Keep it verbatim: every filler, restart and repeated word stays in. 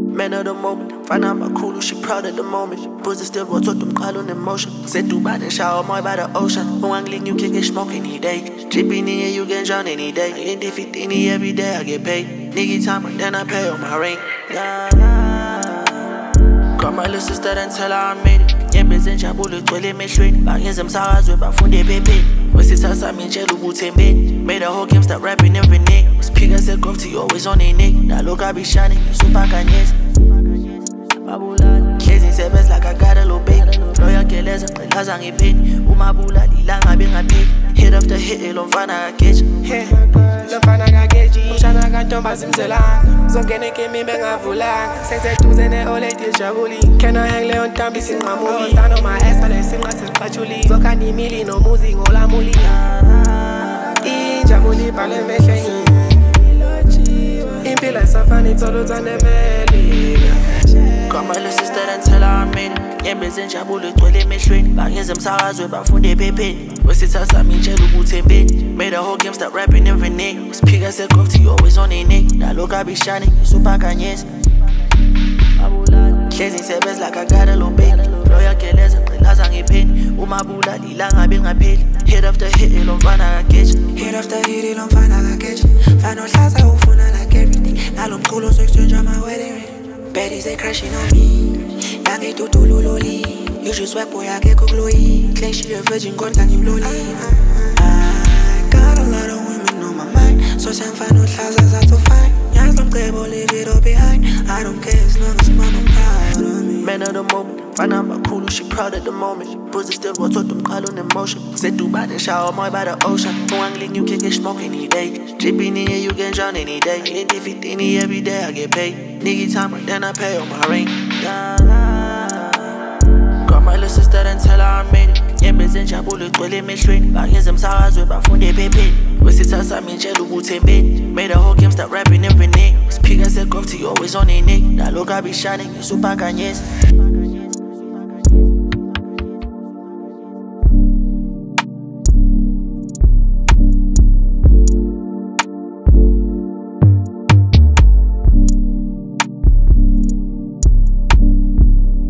Man of the moment, find out my cool, she proud at the moment. Pussy still what's up, them call on emotion. Said Dubai and shower more by the ocean. Who angling, you can get smoke any day. Dripping in here, you can drown any day. In the fifteen every day, I get paid. Nigga time, then I pay on my rent. Yeah, yeah. Call my little sister and tell her I made it. Yembeze njabule twele mehlweni. Bangenza msakazwe bafunde pepe. Wesithatha minjela ukuthi embeni. Made a whole game start rapping every nick. Speak as a growth, you always on a nick. Now look, I be shining, super kanyes. Hlezi ngisebenza like I got a little baby. Loya geleza, qelaza ngipheni. Umabula lila ngabe ngapheli. Hit after hit, lo mfana kageji. Lo mfana kageji. Umshana kantombazi mzelanga. Zongene kimi bengavulanga. Senseduze ne-oledi ejabuli. Can I hang leon tambi sinqamuli. Stand on my ass, ale sinqathi siqathuli. Zokhani imili nomuzi ngolamuli. Injabuli bhale mehleni. Impilo isafana ithole uthanemeli. Call my little sister and tell her I made it. Yembeze njabule twele mehlweni. Bangenza msakazwe bafunde pepeni. Wesithatha minjela ukuthi embeni. Made a whole game start rapping every nick. Speak as a growth, you always on a nick. Now look, I be shining, super kanyes. Hlezi ngisebenza like I got a little baby. Loya geleza, qelaza ngipheni. Umabula lila ngabe ngapheli. Hit after hit, lo mfana kageji. Hit after hit, lo mfana kageji. Fana uhlaza ufuna like everything. Nalo mculo so-exchange on my wedding ring. Baddies, they crashing on me. Yangi tutulu loli. You just sweat boy, I get glowy. Claim she a virgin, God can you loli. I got a lot of women on my mind. So some fan uhlaza zato fine. Yas long table, leave it all behind. I don't care as long as mama proud of me. Man of the moment, find out my cool, she proud at the moment. Pussy still what's up, them call on emotion. Said Dubai and shower more by the ocean. Who angling, you can get smoke any day. Dripping in here, you can drown any day. In the fifteen every day, I get paid. Nigga time, then I pay on my rent. Yeah, yeah. Call my little sister and tell her I made it. Yembeze njabule twele mehlweni. Bangenza msakazwe bafunde pepeni. Wesithatha minjela ukuthi embeni. Made a whole game start rapping every nick. Speak as a growth, you always on a nick. Now look, I be shining, super kanyes.